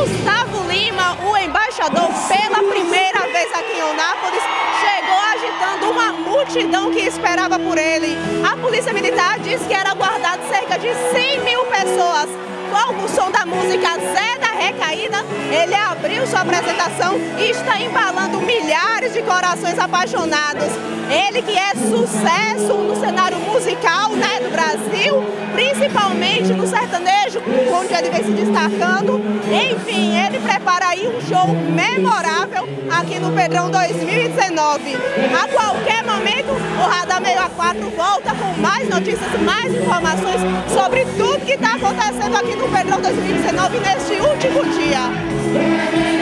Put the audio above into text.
Gustavo Lima, o embaixador, pela primeira vez aqui em Eunápolis, chegou agitando uma multidão que esperava por ele. A Polícia Militar disse que era guardado cerca de 100 mil pessoas. Com o som da música Zé da Recaída, ele abriu sua apresentação e está embalando milhares de corações apaixonados. Ele que é sucesso no cenário musical, né, do Brasil, principalmente no sertanejo, onde ele vem se destacando. Enfim, ele prepara aí um show memorável aqui no Pedrão 2019. A qualquer momento, o Radar 64 volta com mais notícias, mais informações sobre tudo que está acontecendo aqui no Pedrão 2019 neste último dia.